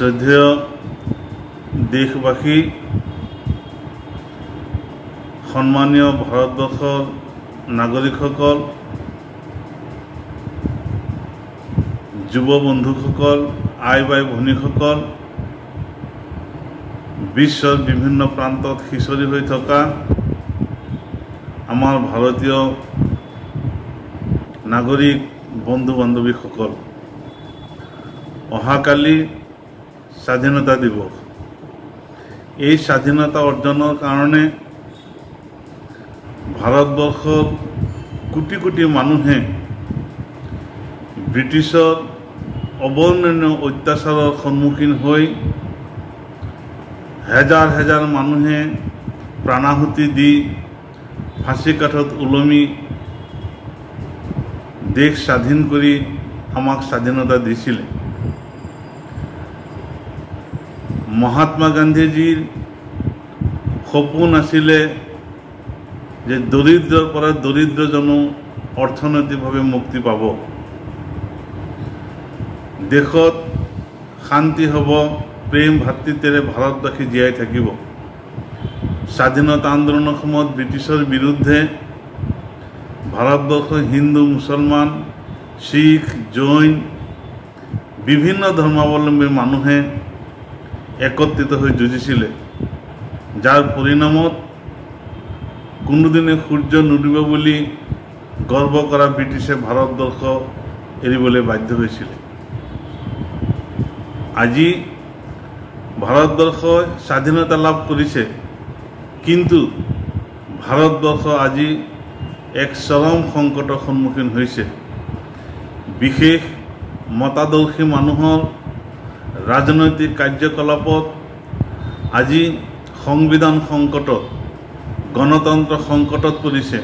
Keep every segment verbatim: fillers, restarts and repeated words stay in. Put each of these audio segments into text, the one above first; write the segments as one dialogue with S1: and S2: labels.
S1: শ্রদ্ধেয় দেশবাসী, সম্মানীয় ভাৰতবৰ্ষৰ নাগৰিকসকল, যুৱ বন্ধুসকল, আই বাই ভনীসকল, বিশ্বৰ বিভিন্ন প্ৰান্তত সিঁচৰি হৈ থকা আমাৰ ভাৰতীয় নাগৰিক বন্ধু বান্ধৱীসকল, অহাকালি স্বাধীনতা দিৱস। এই স্বাধীনতা অৰ্জনৰ কাৰণে ভাৰতবৰ্ষৰ কোটি কোটি মানুহে ব্ৰিটিছৰ অবৰ্ণনীয় অত্যাচাৰৰ সন্মুখীন হৈ হেজাৰ হেজাৰ মানুহে প্ৰাণাহুতি দি ফাঁচী কাঠত ওলমি দেশ স্বাধীন কৰি আমাক স্বাধীনতা দিছিলে। মহাত্মা গান্ধীজীৰ সপোন আছিলে যে দৰিদ্ৰৰ পৰা দৰিদ্ৰজনো অৰ্থনৈতিকভাৱে মুক্তি পাব, দেশত শান্তি হ'ব, প্ৰেম ভাতৃত্বেৰে ভাৰতবাসী জীয়াই থাকিব। স্বাধীনতা আন্দোলনৰ সময়ত ব্ৰিটিছৰ বিৰুদ্ধে ভাৰতবৰ্ষৰ হিন্দু, মুছলমান, শিখ, জৈন বিভিন্ন ধৰ্মাৱলম্বীৰ মানুহে একত্ৰিত হৈ যুঁজিছিলে, যাৰ পৰিণামত কোনোদিনে সূৰ্য নুদিব বুলি গৰ্ব কৰা ব্ৰিটিছে ভাৰতবৰ্ষ এৰিবলৈ বাধ্য হৈছিলে। আজি ভাৰতবৰ্ষই স্বাধীনতা লাভ কৰিছে, কিন্তু ভাৰতবৰ্ষ আজি এক চৰম সংকটৰ সন্মুখীন হৈছে। বিশেষ মতাদৰ্শী মানুহৰ ৰাজনৈতিক কাৰ্যকলাপত আজি সংবিধান সংকটত, গণতন্ত্ৰ সংকটত পৰিছে,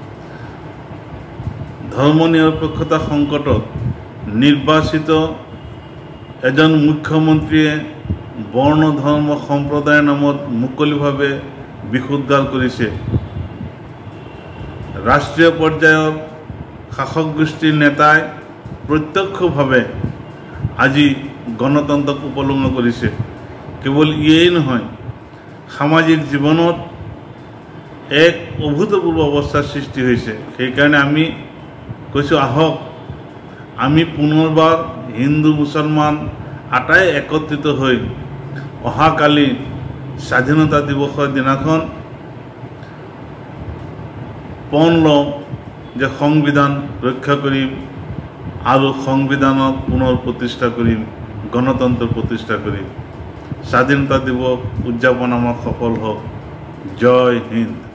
S1: ধৰ্ম নিৰপেক্ষতা সংকটত। নিৰ্বাচিত এজন মুখ্যমন্ত্ৰীয়ে বৰ্ণ ধৰ্ম সম্প্ৰদায়ৰ নামত মুকলিভাৱে বিষোদ্গাৰ কৰিছে। ৰাষ্ট্ৰীয় পৰ্যায়ৰ শাসক গোষ্ঠীৰ নেতাই প্ৰত্যক্ষভাৱে আজি গণতন্ত্ৰক উপলুঙা কৰিছে। কেৱল ইয়েই নহয়, সামাজিক জীৱনত এক অভূতপূৰ্ব অৱস্থাৰ সৃষ্টি হৈছে। সেইকাৰণে আমি কৈছোঁ, আহক আমি পুনৰবাৰ হিন্দু মুছলমান আটাই একত্ৰিত হৈ অহাকালি স্বাধীনতা দিৱসৰ দিনাখন পণ লওঁ যে সংবিধান ৰক্ষা কৰিম আৰু সংবিধানক পুনৰ প্ৰতিষ্ঠা কৰিম, গণতন্ত্ৰ প্ৰতিষ্ঠা কৰিম। স্বাধীনতা দিৱস উদযাপন আমাৰ সফল হওক। জয় হিন্দ।